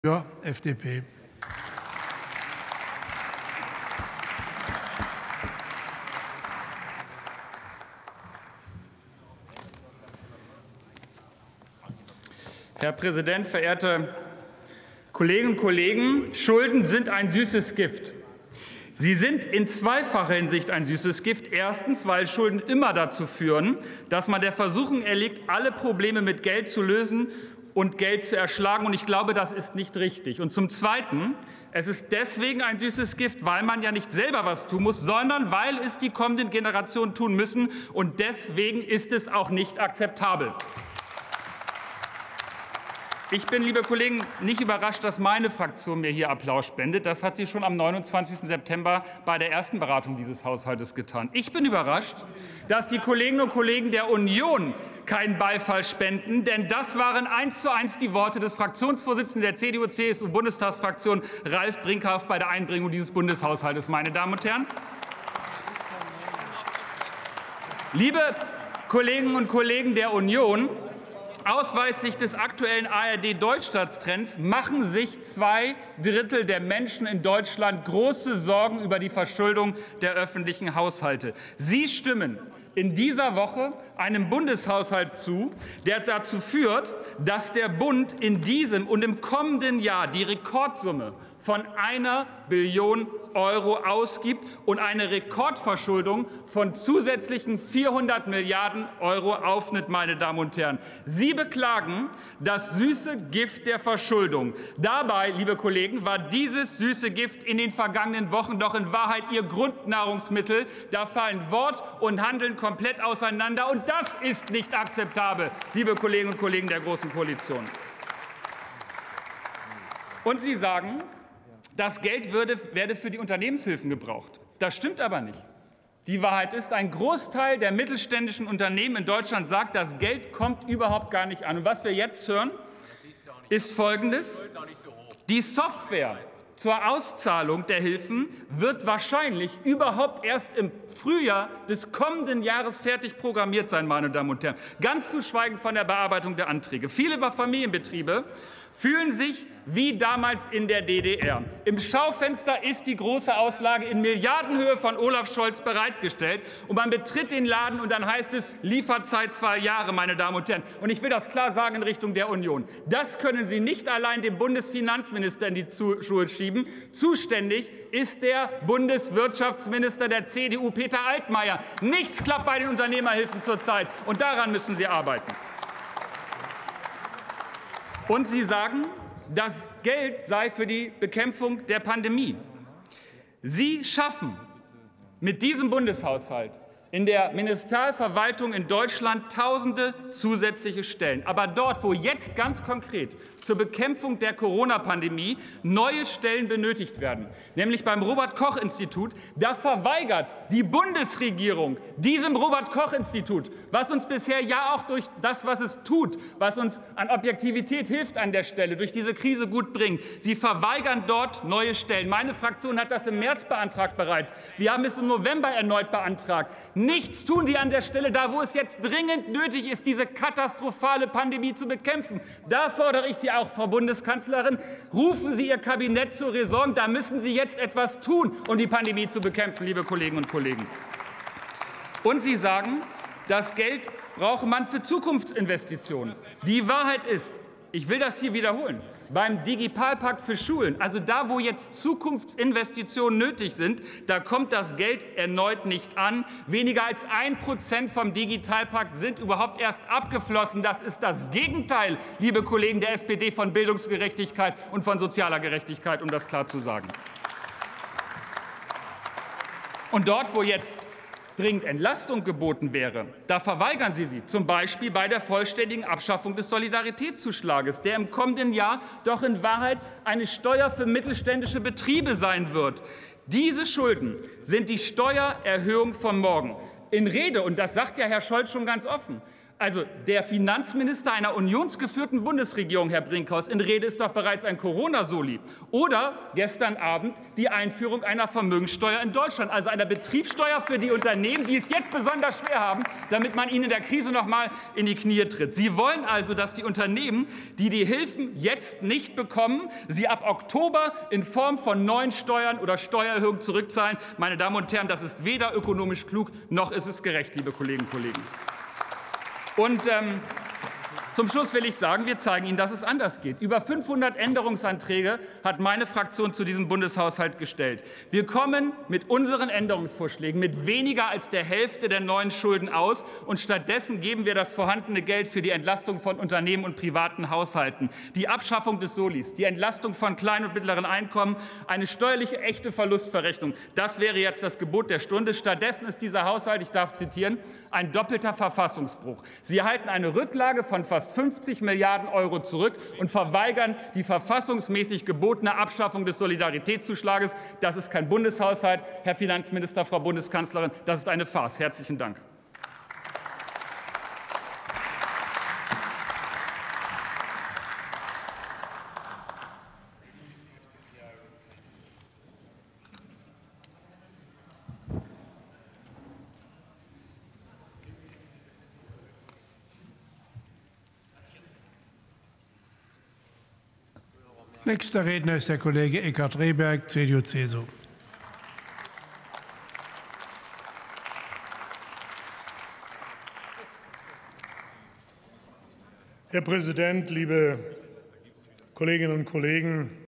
für FDP. Herr Präsident, verehrte Kolleginnen und Kollegen! Schulden sind ein süßes Gift. Sie sind in zweifacher Hinsicht ein süßes Gift. Erstens, weil Schulden immer dazu führen, dass man der Versuchung erliegt, alle Probleme mit Geld zu lösen und Geld zu erschlagen. Und ich glaube, das ist nicht richtig. Und zum Zweiten, es ist deswegen ein süßes Gift, weil man ja nicht selber was tun muss, sondern weil es die kommenden Generationen tun müssen. Und deswegen ist es auch nicht akzeptabel. Ich bin, liebe Kollegen, nicht überrascht, dass meine Fraktion mir hier Applaus spendet. Das hat sie schon am 29. September bei der ersten Beratung dieses Haushaltes getan. Ich bin überrascht, dass die Kolleginnen und Kollegen der Union keinen Beifall spenden, denn das waren 1:1 die Worte des Fraktionsvorsitzenden der CDU-CSU-Bundestagsfraktion, Ralf Brinkhaft, bei der Einbringung dieses Bundeshaushaltes. Meine Damen und Herren, liebe Kolleginnen und Kollegen der Union, ausweislich des aktuellen ARD-Deutschlandtrends machen sich 2/3 der Menschen in Deutschland große Sorgen über die Verschuldung der öffentlichen Haushalte. Sie stimmen in dieser Woche einem Bundeshaushalt zu, der dazu führt, dass der Bund in diesem und im kommenden Jahr die Rekordsumme von 1 Billion € ausgibt und eine Rekordverschuldung von zusätzlichen 400 Milliarden € aufnimmt, meine Damen und Herren. Sie beklagen das süße Gift der Verschuldung. Dabei, liebe Kollegen, war dieses süße Gift in den vergangenen Wochen doch in Wahrheit Ihr Grundnahrungsmittel. Da fallen Wort und Handeln komplett auseinander. Und das ist nicht akzeptabel, liebe Kolleginnen und Kollegen der Großen Koalition. Und Sie sagen, das Geld werde für die Unternehmenshilfen gebraucht. Das stimmt aber nicht. Die Wahrheit ist, ein Großteil der mittelständischen Unternehmen in Deutschland sagt, das Geld kommt überhaupt gar nicht an. Und was wir jetzt hören, ist Folgendes. Die Software zur Auszahlung der Hilfen wird wahrscheinlich überhaupt erst im Frühjahr des kommenden Jahres fertig programmiert sein, meine Damen und Herren. Ganz zu schweigen von der Bearbeitung der Anträge. Viele Familienbetriebe fühlen sich wie damals in der DDR. Im Schaufenster ist die große Auslage in Milliardenhöhe von Olaf Scholz bereitgestellt. Und man betritt den Laden und dann heißt es Lieferzeit 2 Jahre, meine Damen und Herren. Und ich will das klar sagen in Richtung der Union. Das können Sie nicht allein dem Bundesfinanzminister in die Schuhe schieben. Zuständig ist der Bundeswirtschaftsminister der CDU, Peter Altmaier. Nichts klappt bei den Unternehmerhilfen zurzeit. Und daran müssen Sie arbeiten. Und Sie sagen, das Geld sei für die Bekämpfung der Pandemie. Sie schaffen mit diesem Bundeshaushalt in der Ministerialverwaltung in Deutschland tausende zusätzliche Stellen. Aber dort, wo jetzt ganz konkret zur Bekämpfung der Corona-Pandemie neue Stellen benötigt werden, nämlich beim Robert-Koch-Institut, da verweigert die Bundesregierung diesem Robert-Koch-Institut, was uns bisher ja auch durch das, was es tut, was uns an Objektivität hilft an der Stelle, durch diese Krise gut bringt. Sie verweigern dort neue Stellen. Meine Fraktion hat das im März beantragt bereits. Wir haben es im November erneut beantragt. Nichts tun die an der Stelle, da wo es jetzt dringend nötig ist, diese katastrophale Pandemie zu bekämpfen. Da fordere ich Sie auch, Frau Bundeskanzlerin, rufen Sie Ihr Kabinett zur Raison. Da müssen Sie jetzt etwas tun, um die Pandemie zu bekämpfen, liebe Kolleginnen und Kollegen. Und Sie sagen, das Geld brauche man für Zukunftsinvestitionen. Die Wahrheit ist, ich will das hier wiederholen, beim Digitalpakt für Schulen, also da, wo jetzt Zukunftsinvestitionen nötig sind, da kommt das Geld erneut nicht an. Weniger als 1% vom Digitalpakt sind überhaupt erst abgeflossen. Das ist das Gegenteil, liebe Kollegen der SPD, von Bildungsgerechtigkeit und von sozialer Gerechtigkeit, um das klar zu sagen. Und dort, wo jetzt dringend Entlastung geboten wäre, da verweigern Sie sie, zum Beispiel bei der vollständigen Abschaffung des Solidaritätszuschlages, der im kommenden Jahr doch in Wahrheit eine Steuer für mittelständische Betriebe sein wird. Diese Schulden sind die Steuererhöhung von morgen. In Rede, und das sagt ja Herr Scholz schon ganz offen, Also der Finanzminister einer unionsgeführten Bundesregierung, Herr Brinkhaus, in Rede ist doch bereits ein Corona-Soli. Oder gestern Abend die Einführung einer Vermögenssteuer in Deutschland, also einer Betriebssteuer für die Unternehmen, die es jetzt besonders schwer haben, damit man ihnen in der Krise noch mal in die Knie tritt. Sie wollen also, dass die Unternehmen, die die Hilfen jetzt nicht bekommen, sie ab Oktober in Form von neuen Steuern oder Steuererhöhungen zurückzahlen. Meine Damen und Herren, das ist weder ökonomisch klug, noch ist es gerecht, liebe Kolleginnen und Kollegen. Und zum Schluss will ich sagen, wir zeigen Ihnen, dass es anders geht. Über 500 Änderungsanträge hat meine Fraktion zu diesem Bundeshaushalt gestellt. Wir kommen mit unseren Änderungsvorschlägen mit weniger als der Hälfte der neuen Schulden aus. Und stattdessen geben wir das vorhandene Geld für die Entlastung von Unternehmen und privaten Haushalten, die Abschaffung des Solis, die Entlastung von kleinen und mittleren Einkommen, eine steuerliche echte Verlustverrechnung. Das wäre jetzt das Gebot der Stunde. Stattdessen ist dieser Haushalt, ich darf zitieren, ein doppelter Verfassungsbruch. Sie erhalten eine Rücklage von fast 50 Milliarden € zurück und verweigern die verfassungsmäßig gebotene Abschaffung des Solidaritätszuschlages. Das ist kein Bundeshaushalt, Herr Finanzminister, Frau Bundeskanzlerin, das ist eine Farce. Herzlichen Dank. Nächster Redner ist der Kollege Eckhard Rehberg, CDU-CSU. Herr Präsident, liebe Kolleginnen und Kollegen!